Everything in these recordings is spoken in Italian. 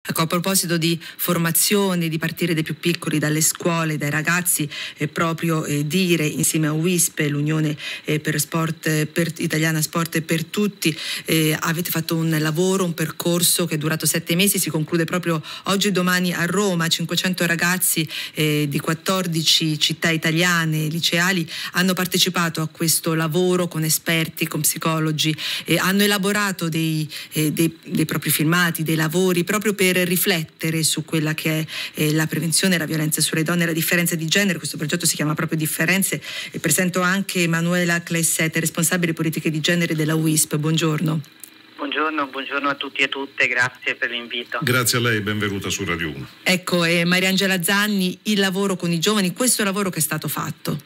Ecco, a proposito di formazione, di partire dai più piccoli, dalle scuole, dai ragazzi, proprio dire insieme a WISP, l'Unione per Sport, per Italiana Sport per Tutti, avete fatto un lavoro, un percorso che è durato 7 mesi, si conclude proprio oggi e domani a Roma. 500 ragazzi di 14 città italiane, liceali, hanno partecipato a questo lavoro con esperti, con psicologi, hanno elaborato dei propri filmati, dei lavori proprio per riflettere su quella che è la prevenzione, la violenza sulle donne e la differenza di genere. Questo progetto si chiama proprio Differenze e presento anche Emanuela Clessette, responsabile politiche di genere della WISP. Buongiorno. Buongiorno a tutti e a tutte, grazie per l'invito. Grazie a lei, benvenuta su Radio 1. Ecco, Mariangela Zanni, il lavoro con i giovani, questo lavoro che è stato fatto.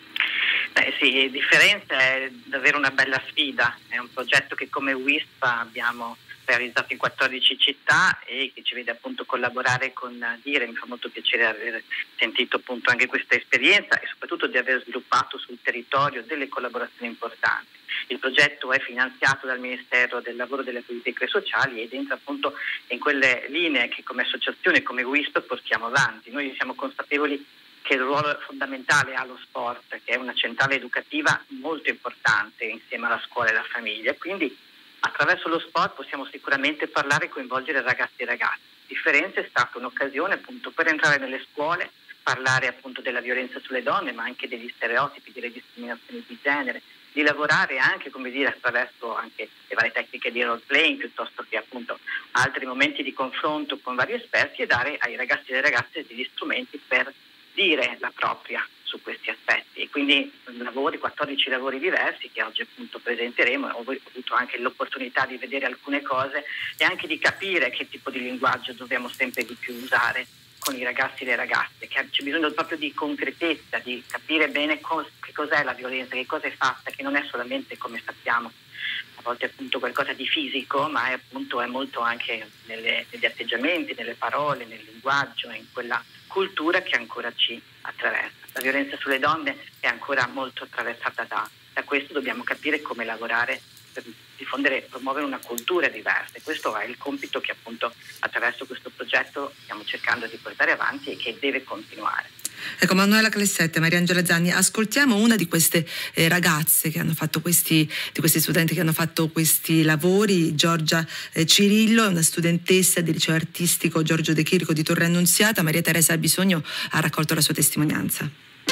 Sì, Differenza è davvero una bella sfida, è un progetto che come WISP abbiamo realizzato in 14 città e che ci vede appunto collaborare con Dire. Mi fa molto piacere aver sentito appunto anche questa esperienza e soprattutto di aver sviluppato sul territorio delle collaborazioni importanti. Il progetto è finanziato dal Ministero del Lavoro e delle Politiche Sociali ed entra appunto in quelle linee che come associazione, come WISP portiamo avanti. Noi siamo consapevoli che il ruolo fondamentale ha lo sport, che è una centrale educativa molto importante insieme alla scuola e alla famiglia. Quindi attraverso lo sport possiamo sicuramente parlare e coinvolgere ragazzi e ragazze. Differenza è stata un'occasione appunto per entrare nelle scuole, parlare appunto della violenza sulle donne, ma anche degli stereotipi, delle discriminazioni di genere, di lavorare anche, come dire, attraverso anche le varie tecniche di role playing, piuttosto che appunto altri momenti di confronto con vari esperti e dare ai ragazzi e alle ragazze degli strumenti per dire la propria su questi aspetti. E quindi 14 lavori diversi che oggi appunto presenteremo. Ho avuto anche l'opportunità di vedere alcune cose e anche di capire che tipo di linguaggio dobbiamo sempre di più usare con i ragazzi e le ragazze, che c'è bisogno proprio di concretezza, di capire bene che cos'è la violenza, che cosa è fatta, che non è solamente, come sappiamo, a volte appunto qualcosa di fisico, ma è molto anche negli atteggiamenti, nelle parole, nel linguaggio, in quella cultura che ancora ci attraversa. La violenza sulle donne è ancora molto attraversata da questo, dobbiamo capire come lavorare per diffondere e promuovere una cultura diversa. E questo è il compito che appunto attraverso questo progetto stiamo cercando di portare avanti e che deve continuare. Ecco, Emanuela Clessette, Mariangela Zanni, ascoltiamo una di queste ragazze che hanno fatto di questi studenti che hanno fatto questi lavori. Giorgia Cirillo è una studentessa del liceo artistico Giorgio De Chirico di Torre Annunziata. Maria Teresa Bisogno ha raccolto la sua testimonianza.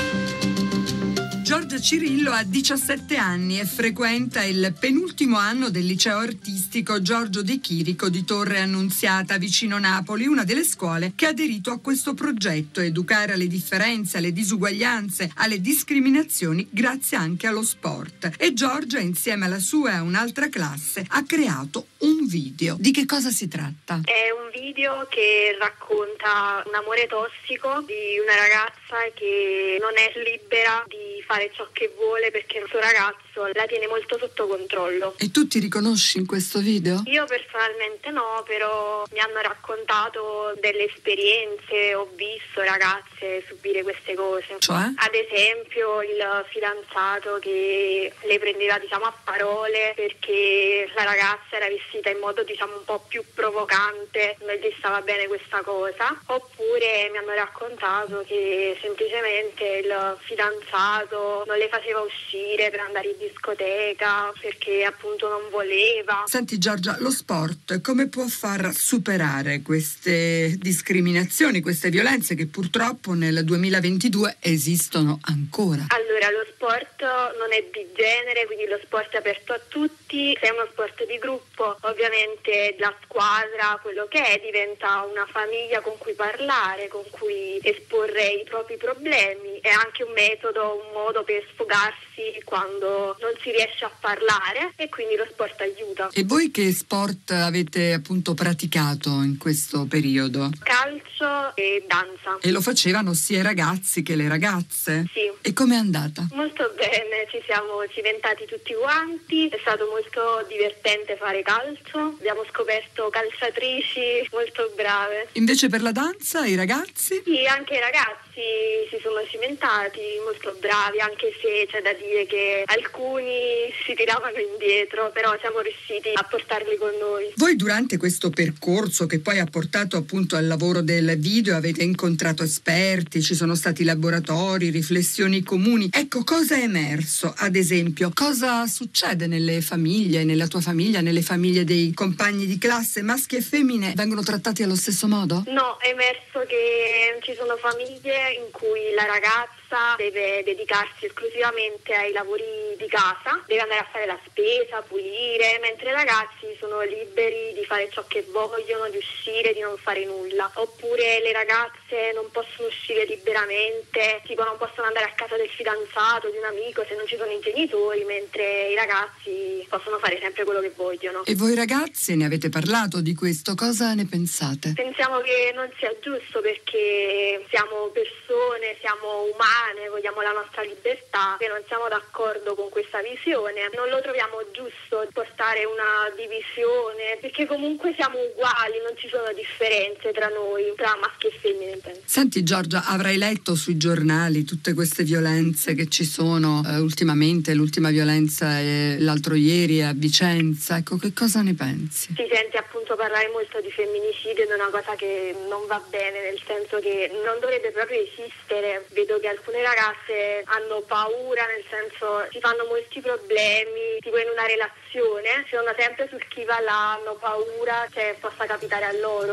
Giorgia Cirillo ha 17 anni e frequenta il penultimo anno del liceo artistico Giorgio De Chirico di Torre Annunziata, vicino Napoli, una delle scuole che ha aderito a questo progetto, educare alle differenze, alle disuguaglianze, alle discriminazioni grazie anche allo sport. E Giorgia, insieme alla sua e a un'altra classe, ha creato un video. Di che cosa si tratta? È un video che racconta un amore tossico di una ragazza che non è libera di fare ciò che vuole perché il suo ragazzo la tiene molto sotto controllo. E tu ti riconosci in questo video? Io personalmente no, però mi hanno raccontato delle esperienze, ho visto ragazze subire queste cose. Cioè? Ad esempio il fidanzato che le prendeva a parole perché la ragazza era vestita in modo un po' più provocante, non gli stava bene questa cosa. Oppure mi hanno raccontato che semplicemente il fidanzato non le faceva uscire per andare in discoteca perché appunto non voleva. Senti Giorgia, lo sport come può far superare queste discriminazioni, queste violenze che purtroppo nel 2022 esistono ancora? Allora, lo sport non è di genere, quindi lo sport è aperto a tutti. Se è uno sport di gruppo, ovviamente la squadra, quello che è, diventa una famiglia con cui parlare, con cui esporre i propri problemi. È anche un metodo, un modo per sfogarsi quando non si riesce a parlare e quindi lo sport aiuta. E voi che sport avete appunto praticato in questo periodo? Calcio nuoto e danza. E lo facevano sia i ragazzi che le ragazze? Sì. E com'è andata? Molto bene, ci siamo cimentati tutti quanti, è stato molto divertente fare calcio, abbiamo scoperto calciatrici molto brave. Invece per la danza i ragazzi? Sì, anche i ragazzi si sono cimentati, molto bravi, anche se c'è da dire che alcuni si tiravano indietro, però siamo riusciti a portarli con noi. Voi durante questo percorso che poi ha portato appunto al lavoro del video avete incontrato esperti, ci sono stati laboratori, riflessioni comuni. Ecco, cosa è emerso? Ad esempio, cosa succede nelle famiglie, nella tua famiglia, nelle famiglie dei compagni di classe? Maschi e femmine vengono trattati allo stesso modo? No, è emerso che ci sono famiglie in cui la ragazza deve dedicarsi esclusivamente ai lavori di casa, deve andare a fare la spesa, pulire, mentre i ragazzi sono liberi di fare ciò che vogliono, di uscire, di non fare nulla. Oppure le ragazze non possono uscire liberamente, tipo non possono andare a casa del fidanzato, di un amico se non ci sono i genitori, mentre i ragazzi possono fare sempre quello che vogliono. E voi ragazzi ne avete parlato di questo? Cosa ne pensate? Pensiamo che non sia giusto perché siamo persone, siamo umane, vogliamo la nostra libertà e non siamo d'accordo con questa visione. Non lo troviamo giusto portare una divisione perché comunque siamo uguali, non ci sono differenze tra noi, tra maschi e femmine. Senti Giorgia, avrai letto sui giornali tutte queste violenze che ci sono ultimamente, l'ultima violenza l'altro ieri a Vicenza, ecco, che cosa ne pensi? Si sente appunto parlare molto di femminicidio ed è una cosa che non va bene, nel senso che non dovrebbe proprio esistere. Vedo che alcune ragazze hanno paura, nel senso si fanno molti problemi, tipo in una relazione, si sono sempre sul chi va là, hanno paura che possa capitare a loro.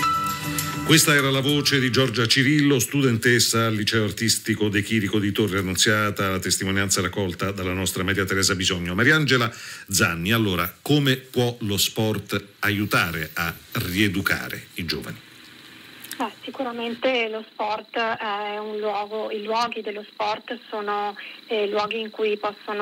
Questa era la voce di Giorgia Cirillo, studentessa al liceo artistico De Chirico di Torre Annunziata, la testimonianza raccolta dalla nostra Maria Teresa Bisogno. Mariangela Zanni, allora, come può lo sport aiutare a rieducare i giovani? Sicuramente lo sport è un luogo, i luoghi dello sport sono luoghi in cui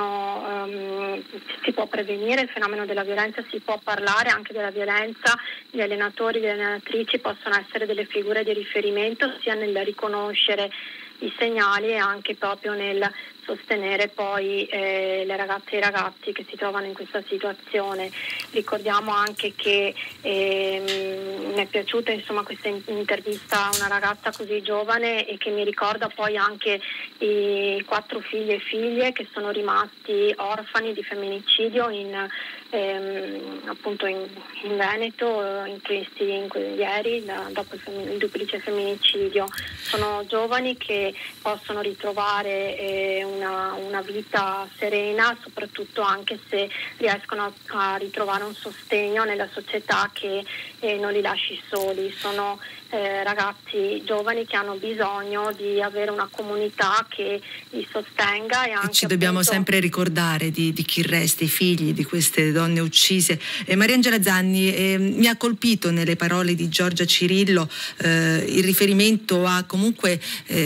si può prevenire il fenomeno della violenza, si può parlare anche della violenza, gli allenatori, le allenatrici possono essere delle figure di riferimento sia nel riconoscere i segnali e anche proprio nel sostenere poi le ragazze e i ragazzi che si trovano in questa situazione. Ricordiamo anche che mi è piaciuta questa intervista a una ragazza così giovane e che mi ricorda poi anche i 4 figli e figlie che sono rimasti orfani di femminicidio appunto in Veneto ieri dopo il duplice femminicidio. Sono giovani che possono ritrovare una vita serena, soprattutto anche se riescono a ritrovare un sostegno nella società che non li lasci soli. Sono ragazzi giovani che hanno bisogno di avere una comunità che li sostenga e anche ci dobbiamo sempre ricordare di chi resta, i figli di queste donne uccise. Mariangela Zanni, mi ha colpito nelle parole di Giorgia Cirillo il riferimento a comunque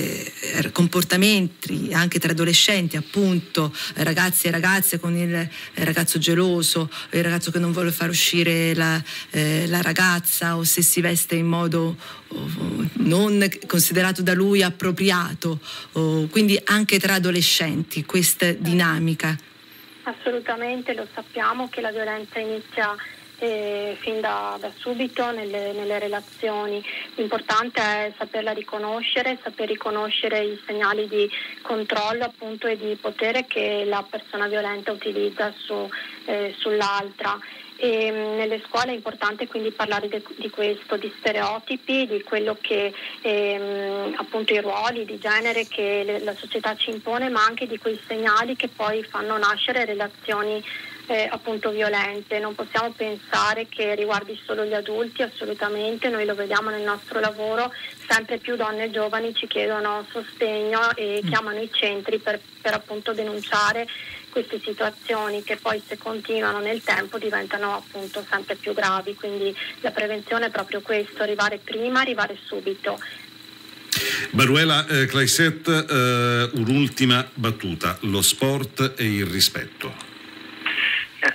comportamenti anche tra adolescenti, appunto ragazzi e ragazze con il ragazzo geloso, il ragazzo che non vuole far uscire la ragazza o se si veste in modo non considerato da lui appropriato, quindi anche tra adolescenti questa dinamica. Assolutamente, lo sappiamo che la violenza inizia fin da subito nelle relazioni. L'importante è saperla riconoscere, saper riconoscere i segnali di controllo appunto e di potere che la persona violenta utilizza sull'altra. E nelle scuole è importante quindi parlare di questo, di stereotipi, di quello che appunto i ruoli di genere che la società ci impone, ma anche di quei segnali che poi fanno nascere relazioni appunto violente. Non possiamo pensare che riguardi solo gli adulti, assolutamente, noi lo vediamo nel nostro lavoro, sempre più donne giovani ci chiedono sostegno e chiamano i centri per appunto denunciare queste situazioni che poi se continuano nel tempo diventano appunto sempre più gravi, quindi la prevenzione è proprio questo, arrivare prima, arrivare subito. Manuela Claiset, un'ultima battuta, lo sport e il rispetto.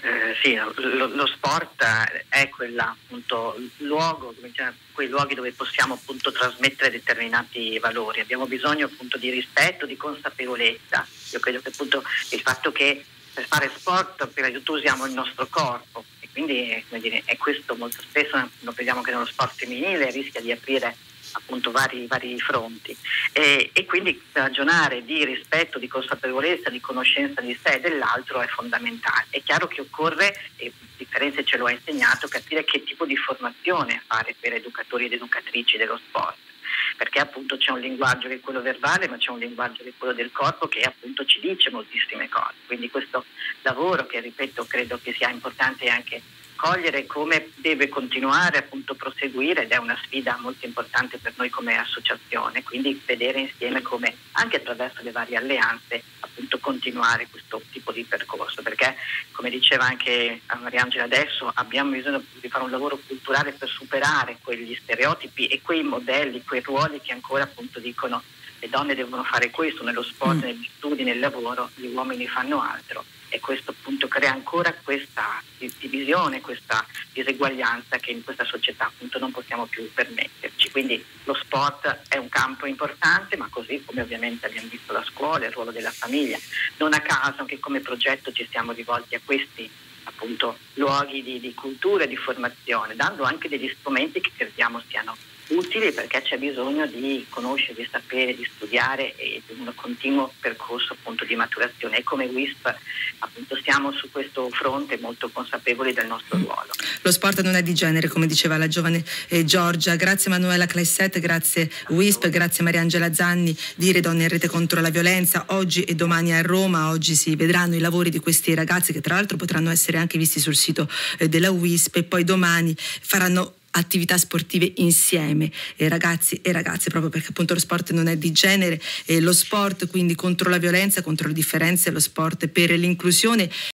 Sì, lo sport è appunto luogo, quei luoghi dove possiamo appunto trasmettere determinati valori. Abbiamo bisogno appunto di rispetto, di consapevolezza. Io credo che appunto il fatto che per fare sport prima di tutto usiamo il nostro corpo e quindi è questo molto spesso lo vediamo che nello sport femminile rischia di aprire appunto vari fronti e quindi ragionare di rispetto, di consapevolezza, di conoscenza di sé e dell'altro è fondamentale. È chiaro che occorre, e Differenze ce lo ha insegnato, capire che tipo di formazione fare per educatori ed educatrici dello sport, perché appunto c'è un linguaggio che è quello verbale, ma c'è un linguaggio che è quello del corpo che appunto ci dice moltissime cose. Quindi questo lavoro che, ripeto, credo che sia importante anche cogliere come deve continuare appunto proseguire, ed è una sfida molto importante per noi come associazione, quindi vedere insieme come anche attraverso le varie alleanze appunto continuare questo tipo di percorso, perché come diceva anche Mariangela adesso abbiamo bisogno di fare un lavoro culturale per superare quegli stereotipi e quei modelli, quei ruoli che ancora appunto dicono le donne devono fare questo nello sport, negli studi, nel lavoro, gli uomini fanno altro. E questo appunto crea ancora questa divisione, questa diseguaglianza che in questa società appunto non possiamo più permetterci. Quindi lo sport è un campo importante, ma così come ovviamente abbiamo visto la scuola, il ruolo della famiglia. Non a caso anche come progetto ci siamo rivolti a questi appunto luoghi di cultura e di formazione, dando anche degli strumenti che crediamo siano utili, perché c'è bisogno di conoscere, di sapere, di studiare e di un continuo percorso appunto di maturazione, e come WISP appunto siamo su questo fronte molto consapevoli del nostro ruolo. Lo sport non è di genere, come diceva la giovane Giorgia. Grazie Manuela Claesset, grazie WISP, grazie Mariangela Zanni di Donne in Rete contro la violenza. Oggi e domani a Roma, oggi si vedranno i lavori di questi ragazzi che tra l'altro potranno essere anche visti sul sito della WISP, e poi domani faranno attività sportive insieme, ragazzi e ragazze, proprio perché appunto lo sport non è di genere, lo sport quindi contro la violenza, contro le differenze, lo sport per l'inclusione.